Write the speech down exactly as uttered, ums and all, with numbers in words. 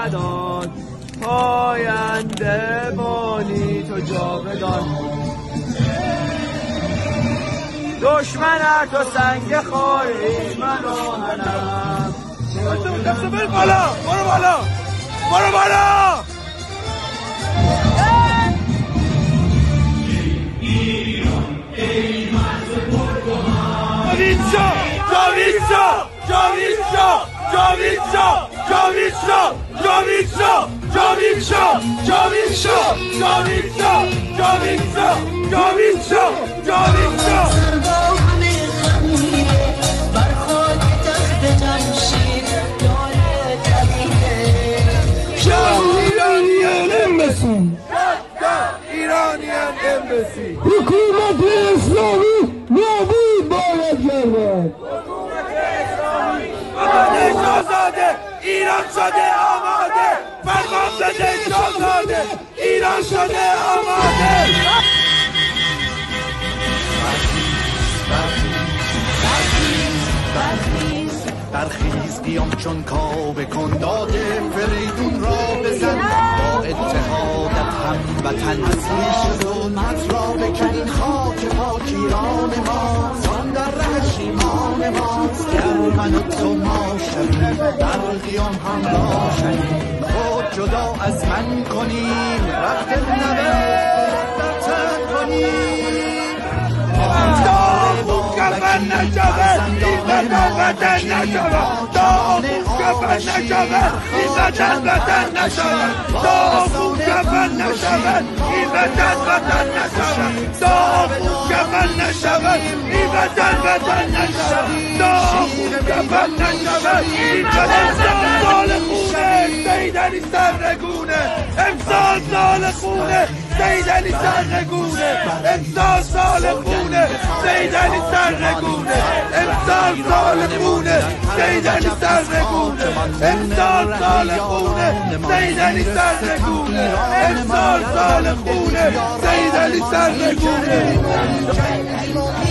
مداد، پاینده بانی تو جاودان. دشمن تو سنگ خواهی من آمنم. دست بر بالا، برو بالا، برو بالا. جاوید شاه، جاوید شاه، جاوید شاه، جاوید شاه، جاوید شاه، جاوید شاه، جاوید شاه، جاوید شاه، جاوید شاه، جاوید شاه، جاوید شاه، جاوید شاه. ایرانیان امبسی، ایرانیان امبسی. حکومت اسلامی نابود باید گردد. حکومت اسلامی آماده شاهزاده، ایران شده آماده. فرمان بده شاهزاده، ایران شده آماده. برخیز قیام چون کاوه کن، داد فریدون را بزن. با اتحادت هموطن اصلی ظلمت را بکن. خاک پاک ایران ما زان در ره ایمان ماست. گر من و تو ما شویم در قیام همراه شویم. خود جدا از من کنیم رفت نبرد در تن کنیم. کفن نشود این وطن وطن نشود. داغون کفن نشود این وطن وطن نشود. داغون کفن نشود این وطن وطن نشود. داغون کفن نشود این وطن وطن نشود. داغون کفن نشود این وطن. سال خونه سیدنی سرنگونه، امسال سال خونه سیدنی سرنگونه. امسال سال خونه سیدنی سرنگونه. امسال سال خونه سیدنی سرنگونه. امسال سال خونه سیدنی سرنگونه. امسال سال خونه سیدنی سرنگونه.